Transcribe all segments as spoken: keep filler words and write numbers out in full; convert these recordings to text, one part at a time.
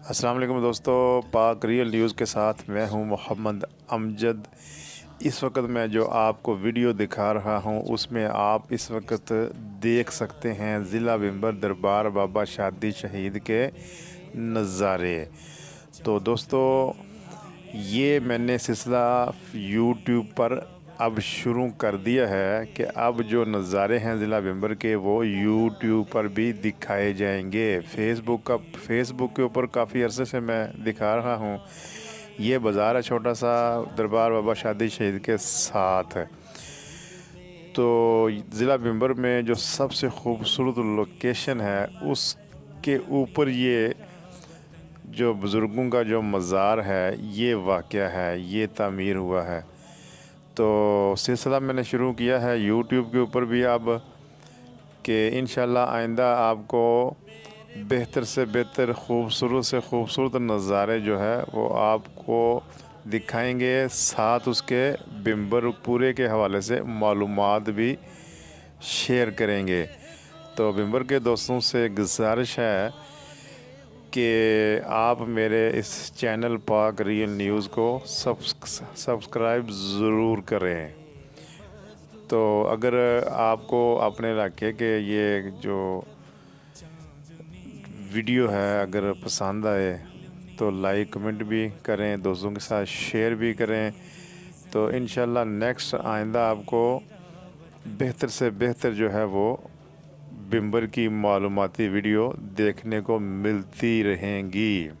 अस्सलाम वालेकुम दोस्तों, पाक रियल न्यूज़ के साथ मैं हूं मोहम्मद अमजद। इस वक्त मैं जो आपको वीडियो दिखा रहा हूं उसमें आप इस वक्त देख सकते हैं ज़िला बिम्बर दरबार बाबा शादी शहीद के नज़ारे। तो दोस्तों, ये मैंने सिलसिला यूट्यूब पर अब शुरू कर दिया है कि अब जो नज़ारे हैं ज़िला बिम्बर के वो यूट्यूब पर भी दिखाए जाएंगे। फेसबुक का फेसबुक के ऊपर काफ़ी अरसे से मैं दिखा रहा हूँ। ये बाज़ार है छोटा सा दरबार बाबा शादी शहीद के साथ। तो ज़िला बिम्बर में जो सबसे खूबसूरत लोकेशन है उसके ऊपर ये जो बुज़ुर्गों का जो मज़ार है ये वाक़या है, ये तामीर हुआ है। तो सिलसिला मैंने शुरू किया है यूट्यूब के ऊपर भी अब कि इंशाल्लाह आइंदा आपको बेहतर से बेहतर खूबसूरत से खूबसूरत नज़ारे जो है वो आपको दिखाएंगे, साथ उसके बिम्बर पूरे के हवाले से मालूमात भी शेयर करेंगे। तो बिम्बर के दोस्तों से गुजारिश है कि आप मेरे इस चैनल पाक रियल न्यूज़ को सब्सक्राइब ज़रूर करें। तो अगर आपको अपने इलाके के ये जो वीडियो है अगर पसंद आए तो लाइक कमेंट भी करें, दोस्तों के साथ शेयर भी करें। तो इंशाल्लाह नेक्स्ट आइंदा आपको बेहतर से बेहतर जो है वो बिम्बर की मालूमाती वीडियो देखने को मिलती रहेंगी।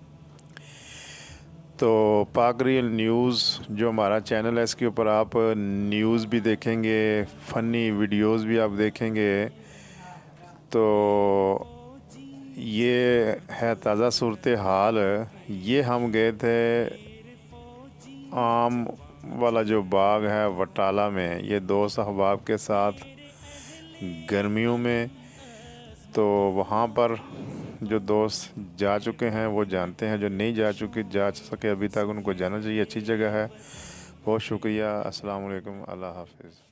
तो पाक रियल न्यूज़ जो हमारा चैनल है इसके ऊपर आप न्यूज़ भी देखेंगे, फ़नी वीडियोस भी आप देखेंगे। तो ये है ताज़ा सूरत हाल। ये हम गए थे आम वाला जो बाग है वटाला में, ये दोस्त अहबाब के साथ गर्मियों में। तो वहाँ पर जो दोस्त जा चुके हैं वो जानते हैं, जो नहीं जा चुके जा सके अभी तक उनको जाना चाहिए, अच्छी जगह है। बहुत शुक्रिया। अस्सलाम वालेकुम, अल्लाह हाफ़िज़।